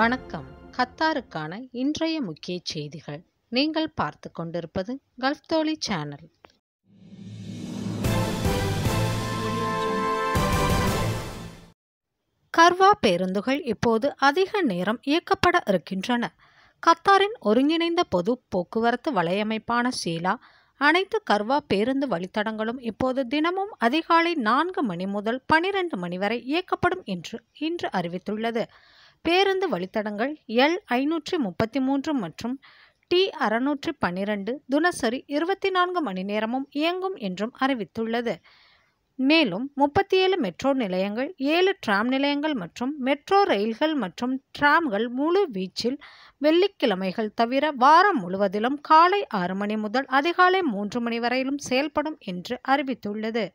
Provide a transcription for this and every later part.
வணக்கம். கத்தாருக்கான இன்றைய முக்கிய செய்திகள். நீங்கள் பார்த்து கொண்டிருப்பது கல்ஃப் தோழி சேனல். கர்வா பேருந்துகள் இப்போது அதிக நேரம் இயக்கப்பட இருக்கின்றன. கத்தாரின் ஒருங்கிணைந்த பொது போக்குவரத்து வலையமைப்பான சீலா அனைத்து கர்வா பேருந்து வழித்தடங்களும் இப்போது தினமும் அதிகாலை 4 மணி முதல் 12 மணி வரை இயக்கப்படும் என்று இன்று அறிவித்துள்ளது. பேருந்து வழித்தடங்கள் எல் 533 மற்றும் டி 612 தினசரி 24 மணி நேரமும் இயங்கும் என்றும் அறிவித்துள்ளது. மேலும் 37 மெட்ரோ நிலையங்கள், 7 டிராம் நிலையங்கள் மற்றும் மெட்ரோ ரயில்கள் மற்றும் டிராம்கள் முழு வீச்சில் வெள்ளிக்கிழமைகள் தவிர வாரம் முழுவதிலும் காலை 6 மணி முதல் அதிகாலை 3 மணி வரையிலும் செயல்படும் என்று அறிவித்துள்ளது.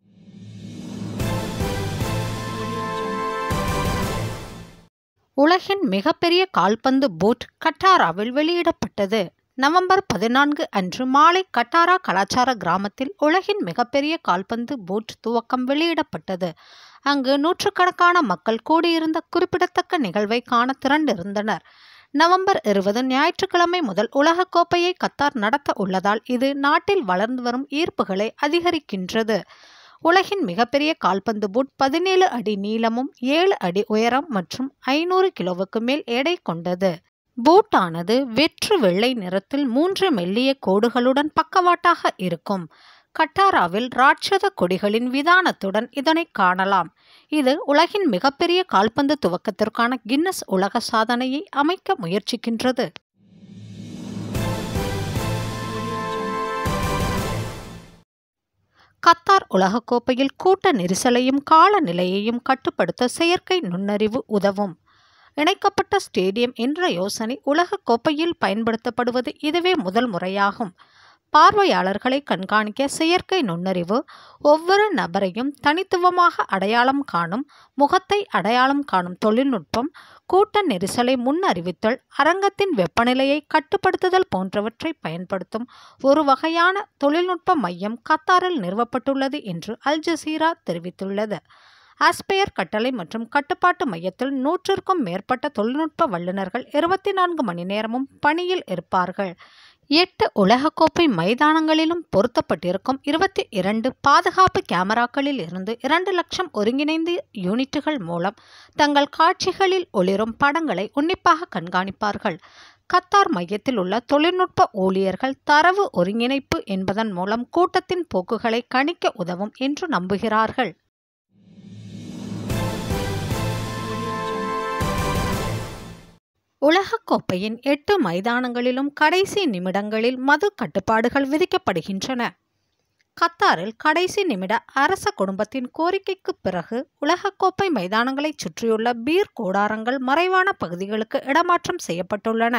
உலகின் மிகப்பெரிய கால்பந்து பூட் கட்டாராவில் வெளியிடப்பட்டது. நவம்பர் 14 அன்று மாலை கட்டாரா கலாச்சார கிராமத்தில் உலகின் மிகப்பெரிய கால்பந்து பூட் துவக்கம் வெளியிடப்பட்டது. அங்கு நூற்றுக்கணக்கான மக்கள் கூடியிருந்த குறிப்பிடத்தக்க நிகழ்வை காண திரண்டிருந்தனர். நவம்பர் 20 ஞாயிற்றுக்கிழமை முதல் உலகக்கோப்பையை கத்தார் நடத்த உள்ளதால் இது நாட்டில் வளர்ந்து வரும் ஈர்ப்புகளை அதிகரிக்கின்றது. உலகின் மிகப்பெரிய கால்பந்து பூட் 17 அடி நீளமும் 7 அடி உயரம் மற்றும் 500 கிலோவுக்கு மேல் எடை கொண்டது. பூட்டானது வெற்று வெள்ளை நிறத்தில் 3 மெல்லிய கோடுகளுடன் பக்கவாட்டாக இருக்கும். கட்டாராவில் ராட்சத கொடிகளின் விதானத்துடன் இதனை காணலாம். இது உலகின் மிகப்பெரிய கால்பந்து துவக்கத்திற்கான கின்னஸ் உலக சாதனையை அமைக்க முயற்சிக்கின்றது. கத்தார் உலகக்கோப்பையில் கூட்ட நெரிசலையும் காலநிலையையும் கட்டுப்படுத்த செயற்கை நுண்ணறிவு உதவும். இணைக்கப்பட்ட ஸ்டேடியம் என்ற யோசனை உலகக்கோப்பையில் பயன்படுத்தப்படுவது இதுவே முதல் முறையாகும். பார்வையாளர்களை கண்காணிக்க செயற்கை நுண்ணறிவு ஒவ்வொரு நபரையும் தனித்துவமாக அடையாளம் காணும், முகத்தை அடையாளம் காணும் தொழில்நுட்பம், கூட்ட நெரிசலை முன்னறிவித்தல், அரங்கத்தின் வெப்பநிலையை கட்டுப்படுத்துதல் போன்றவற்றை பயன்படுத்தும் ஒரு வகையான தொழில்நுட்ப மையம் கத்தாரில் நிறுவப்பட்டுள்ளது என்று அல் ஜசீரா தெரிவித்துள்ளது. ஆஸ்பெயர் கட்டளை மற்றும் கட்டுப்பாட்டு மையத்தில் 100க்கும் மேற்பட்ட தொழில்நுட்ப வல்லுநர்கள் 24 மணி நேரமும் பணியில் இருப்பார்கள். 8 உலகக்கோப்பை மைதானங்களிலும் பொருத்தப்பட்டிருக்கும் 22 பாதுகாப்பு கேமராக்களில் இருந்து 2 லட்சம் ஒருங்கிணைந்த யூனிட்டுகள் மூலம் தங்கள் காட்சிகளில் ஒளிரும் படங்களை உன்னிப்பாக கண்காணிப்பார்கள். கத்தார் மையத்தில் உள்ள தொழில்நுட்ப ஊழியர்கள் தரவு ஒருங்கிணைப்பு என்பதன் மூலம் கூட்டத்தின் போக்குகளை கணிக்க உதவும் என்று நம்புகிறார்கள். உலகக்கோப்பையின் 8 மைதானங்களிலும் கடைசி நிமிடங்களில் மது கட்டுப்பாடுகள் விதிக்கப்படுகின்றன. கத்தாரில் கடைசி நிமிட அரச குடும்பத்தின் கோரிக்கைக்கு பிறகு உலகக்கோப்பை மைதானங்களைச் சுற்றியுள்ள பீர் கூடாரங்கள் மறைவான பகுதிகளுக்கு இடமாற்றம் செய்யப்பட்டுள்ளன.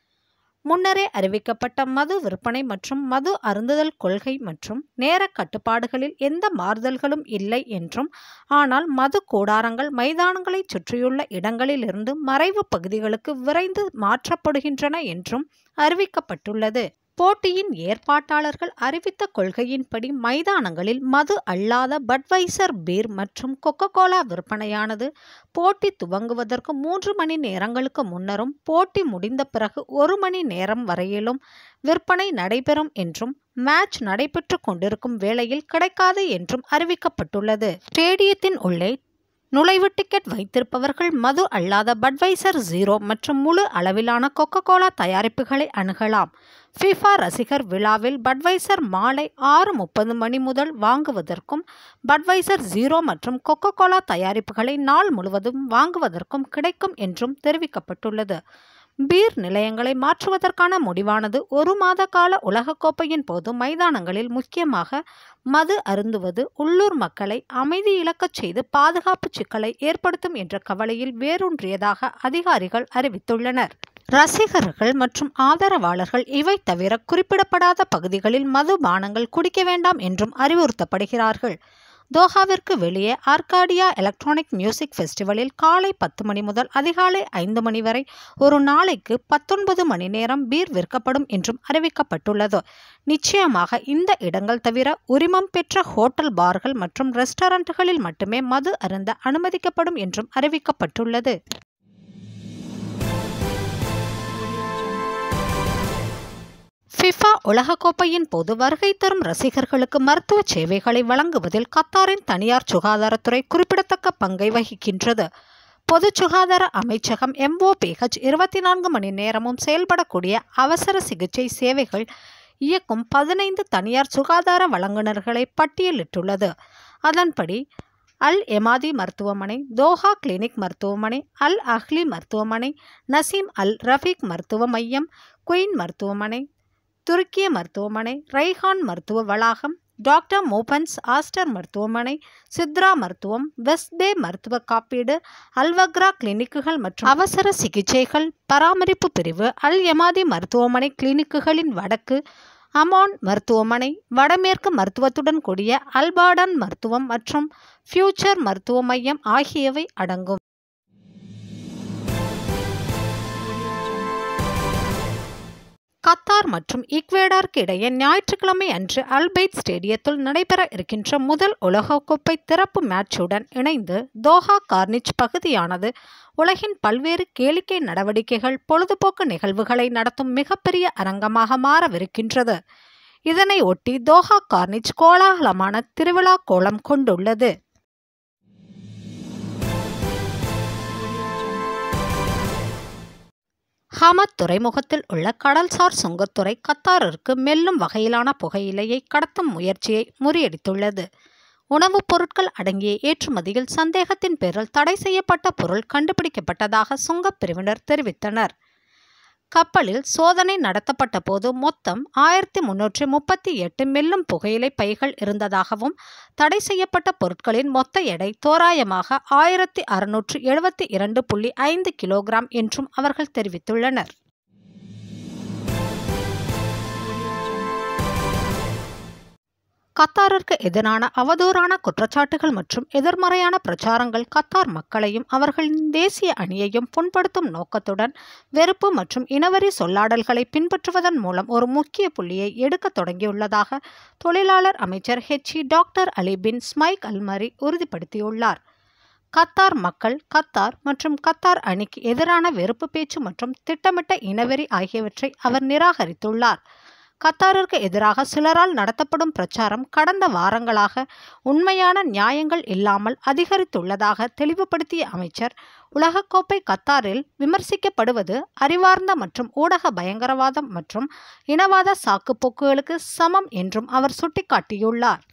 முன்னரே அறிவிக்கப்பட்ட மது விற்பனை மற்றும் மது அருந்துதல் கொள்கை மற்றும் நேர கட்டுப்பாடுகளில் எந்த மாறுதல்களும் இல்லை என்றும், ஆனால் மது கூடாரங்கள் மைதானங்களைச் சுற்றியுள்ள இடங்களிலிருந்து மறைவு பகுதிகளுக்கு விரைந்து மாற்றப்படுகின்றன என்றும் அறிவிக்கப்பட்டுள்ளது. போட்டியின் ஏற்பாட்டாளர்கள் அறிவித்த கொள்கையின்படி மைதானங்களில் மது அல்லாத பட்வைசர் பீர் மற்றும் கொக்கோகோலா விற்பனையானது போட்டி துவங்குவதற்கு 3 மணி நேரங்களுக்கு முன்னரும் போட்டி முடிந்த பிறகு 1 மணி நேரம் வரையிலும் விற்பனை நடைபெறும் என்றும், மேட்ச் நடைபெற்று கொண்டிருக்கும் வேளையில் கிடைக்காது என்றும் அறிவிக்கப்பட்டுள்ளது. ஸ்டேடியத்தின் உள்ளே நுழைவு டிக்கெட் வைத்திருப்பவர்கள் மது அல்லாத பட்வைசர் 0 மற்றும் முழு அளவிலான கொக்கோகோலா தயாரிப்புகளை அணுகலாம். ஃபிஃபா ரசிகர் விழாவில் பட்வைசர் மாலை 6:30 மணி முதல் வாங்குவதற்கும், பட்வைசர் 0 மற்றும் கொக்கோகோலா தயாரிப்புகளை நாள் முழுவதும் வாங்குவதற்கும் கிடைக்கும் என்றும் தெரிவிக்கப்பட்டுள்ளது. பீர் நிலையங்களை மாற்றுவதற்கான முடிவானது 1 மாத கால உலகக்கோப்பையின் போது மைதானங்களில் முக்கியமாக மது அருந்துவது உள்ளூர் மக்களை அமைதி இழக்கச் செய்து பாதுகாப்பு சிக்கலை ஏற்படுத்தும் என்ற கவலையில் வேரூன்றியதாக அதிகாரிகள் அறிவித்துள்ளனர். ரசிகர்கள் மற்றும் ஆதரவாளர்கள் இவை தவிர குறிப்பிடப்படாத பகுதிகளில் மதுபானங்கள் குடிக்க வேண்டாம் என்றும் அறிவுறுத்தப்படுகிறார்கள். தோஹாவிற்கு வெளியே ஆர்காடியா எலக்ட்ரானிக் மியூசிக் ஃபெஸ்டிவலில் காலை 10 மணி முதல் அதிகாலை 5 மணி வரை ஒரு நாளைக்கு 19 மணி நேரம் பீர் விற்கப்படும் என்றும் அறிவிக்கப்பட்டுள்ளது. நிச்சயமாக இந்த இடங்கள் தவிர உரிமம் பெற்ற ஹோட்டல், பார்கள் மற்றும் ரெஸ்டாரண்ட்டுகளில் மட்டுமே மது அருந்த அனுமதிக்கப்படும் என்றும் அறிவிக்கப்பட்டுள்ளது. உலகக்கோப்பையின் போது வருகை தரும் ரசிகர்களுக்கு மருத்துவ சேவைகளை வழங்குவதில் கத்தாரின் தனியார் சுகாதாரத்துறை குறிப்பிடத்தக்க பங்கை வகிக்கின்றது. பொது சுகாதார அமைச்சகம் MOPH 24 மணி நேரமும் செயல்படக்கூடிய அவசர சிகிச்சை சேவைகள் இயக்கும் 15 தனியார் சுகாதார வழங்குநர்களை பட்டியலிட்டுள்ளது. அதன்படி அல் எமாதி மருத்துவமனை, தோஹா கிளினிக் மருத்துவமனை, அல் அஹ்லி மருத்துவமனை, நசீம் அல் ரஃபீக் மருத்துவ மையம், குயின் மருத்துவமனை, துருக்கிய மருத்துவமனை, ரைஹான் மருத்துவ வளாகம், டாக்டர் மோபன்ஸ் ஆஸ்டர் மருத்துவமனை, சித்ரா மருத்துவம், வெஸ்ட் பே மருத்துவ காப்பீடு, அல்வக்ரா கிளினிக்குகள் மற்றும் அவசர சிகிச்சைகள் பராமரிப்பு பிரிவு, அல் எமாதி மருத்துவமனை கிளினிக்குகளின் வடக்கு, அமான் மருத்துவமனை, வடமேற்கு மருத்துவத்துடன் கூடிய அல்பாடன் மருத்துவம் மற்றும் ஃபியூச்சர் மருத்துவ மையம் ஆகியவை அடங்கும். கத்தார் மற்றும் ஈக்வேடாருக்கு இடையே ஞாயிற்றுக்கிழமை அன்று அல்பைத் ஸ்டேடியத்தில் நடைபெற இருக்கின்ற முதல் உலகக்கோப்பை திறப்பு மேட்சுடன் இணைந்து தோஹா கார்னிச் பகுதியானது உலகின் பல்வேறு கேளிக்கை நடவடிக்கைகள், பொழுதுபோக்கு நிகழ்வுகளை நடத்தும் மிகப்பெரிய அரங்கமாக மாறவிருக்கின்றது. இதனை ஒட்டி தோஹா கார்னிச் கோலாகலமான திருவிழா கோலம் கொண்டுள்ளது. ஹமத் துறைமுகத்தில் உள்ள கடல்சார் சுங்கத்துறை கத்தாரிற்கு மெல்லும் வகையிலான புகையிலையை கடத்தும் முயற்சியை முறியடித்துள்ளது. உணவுப் பொருட்கள் அடங்கிய ஏற்றுமதியில் சந்தேகத்தின் பேரில் தடை செய்யப்பட்ட பொருள் கண்டுபிடிக்கப்பட்டதாக சுங்கப் பிரிவினர் தெரிவித்தனர். கப்பலில் சோதனை நடத்தப்பட்ட போது மொத்தம் 1338 மெல்லும் புகையிலை பைகள் இருந்ததாகவும், தடை செய்யப்பட்ட பொருட்களின் மொத்த எடை தோராயமாக 1672.5 கிலோகிராம் என்றும் அவர்கள் தெரிவித்துள்ளனர். கத்தாரிற்கு எதிரான அவதூறான குற்றச்சாட்டுகள் மற்றும் எதிர்மறையான பிரச்சாரங்கள் கத்தார் மக்களையும் அவர்களின் தேசிய அணியையும் புண்படுத்தும் நோக்கத்துடன் வெறுப்பு மற்றும் இனவெறி சொல்லாடல்களை பின்பற்றுவதன் மூலம் ஒரு முக்கிய புள்ளியை எடுக்க தொடங்கியுள்ளதாக தொழிலாளர் அமைச்சர் doctor Ali bin Smaik Almarri உறுதிப்படுத்தியுள்ளார். கத்தார் மக்கள் கத்தார் மற்றும் கத்தார் அணிக்கு எதிரான வெறுப்பு பேச்சு மற்றும் திட்டமிட்ட இனவெறி ஆகியவற்றை அவர் நிராகரித்துள்ளார். கத்தாரிற்கு எதிராக சிலரால் நடத்தப்படும் பிரச்சாரம் கடந்த வாரங்களாக உண்மையான நியாயங்கள் இல்லாமல் அதிகரித்துள்ளதாக தெளிவுபடுத்திய அமைச்சர், உலகக்கோப்பை கத்தாரில் விமர்சிக்கப்படுவது அறிவார்ந்த மற்றும் ஊடக பயங்கரவாதம் மற்றும் இனவாத சாக்குப்போக்குகளுக்கு சமம் என்றும் அவர் சுட்டிக்காட்டியுள்ளார்.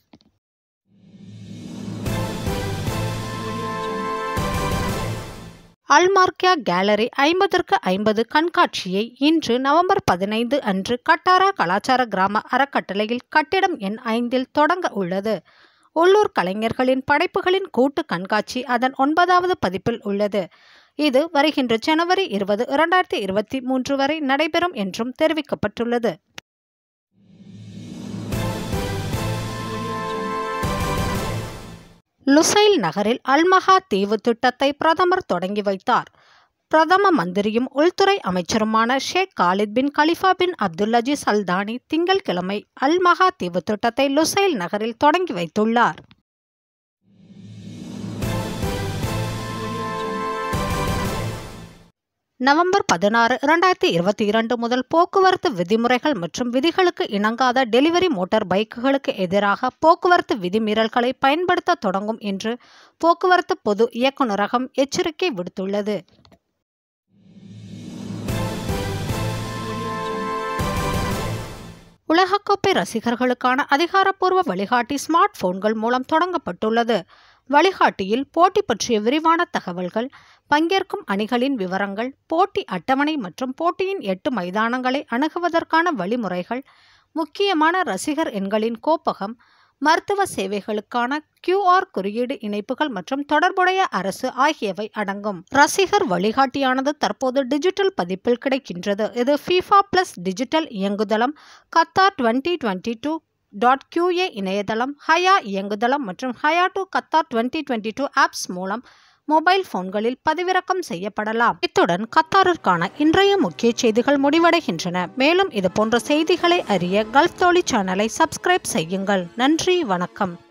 அல்மார்க்கியா கேலரி 50க்கு 50 கண்காட்சியை இன்று நவம்பர் 15 அன்று கட்டாரா கலாச்சார கிராம அறக்கட்டளையில் கட்டிடம் எண் 5 தொடங்க உள்ளது. உள்ளூர் கலைஞர்களின் படைப்புகளின் கூட்டு கண்காட்சி அதன் 9வது பதிப்பில் உள்ளது. இது வருகின்ற ஜனவரி 20, 2023 வரை நடைபெறும் என்றும் தெரிவிக்கப்பட்டுள்ளது. லுசைல் நகரில் அல்மஹா தீவு திட்டத்தை பிரதமர் தொடங்கி வைத்தார். பிரதம மந்திரியும் உள்துறை அமைச்சருமான Sheikh Khalid bin Khalifa bin Abdulaziz Althani திங்கட்கிழமை அல்மஹா தீவு திட்டத்தை லுசைல் நகரில் தொடங்கி வைத்துள்ளார். நவம்பர் 16, 2022 முதல் போக்குவரத்து விதிமுறைகள் மற்றும் விதிகளுக்கு இணங்காத டெலிவரி மோட்டார் பைக்குகளுக்கு எதிராக போக்குவரத்து விதிமீறல்களை பயன்படுத்த தொடங்கும் என்று போக்குவரத்து பொது இயக்குநரகம் எச்சரிக்கை விடுத்துள்ளது. உலகக்கோப்பை ரசிகர்களுக்கான அதிகாரப்பூர்வ வழிகாட்டி ஸ்மார்ட் போன்கள் மூலம் தொடங்கப்பட்டுள்ளது. வழிகாட்டியில் போட்டி பற்றிய விரிவான தகவல்கள், பங்கேற்கும் அணிகளின் விவரங்கள், போட்டி அட்டவணை மற்றும் போட்டியின் 8 மைதானங்களை அணுகுவதற்கான வழிமுறைகள், முக்கியமான ரசிகர் எண்களின் கோப்பகம், மருத்துவ சேவைகளுக்கான QR குறியீடு இணைப்புகள் மற்றும் தொடர்புடைய அரசு ஆகியவை அடங்கும். ரசிகர் வழிகாட்டியானது தற்போது டிஜிட்டல் பதிப்பில் கிடைக்கின்றது. இது FIFA Plus டிஜிட்டல் இயங்குதளம், கத்தார் 2022.QA இணையதளம், ஹயா இயங்குதளம் மற்றும் ஹயா டு கத்தார் 2022 ஆப்ஸ் மூலம் மொபைல் போன்களில் பதிவிறக்கம் செய்யப்படலாம். இத்துடன் கத்தாரிற்கான இன்றைய முக்கிய செய்திகள் முடிவடைகின்றன. மேலும் இது போன்ற செய்திகளை அறிய கல்ஃப் தோழி சேனலை சப்ஸ்கிரைப் செய்யுங்கள். நன்றி, வணக்கம்.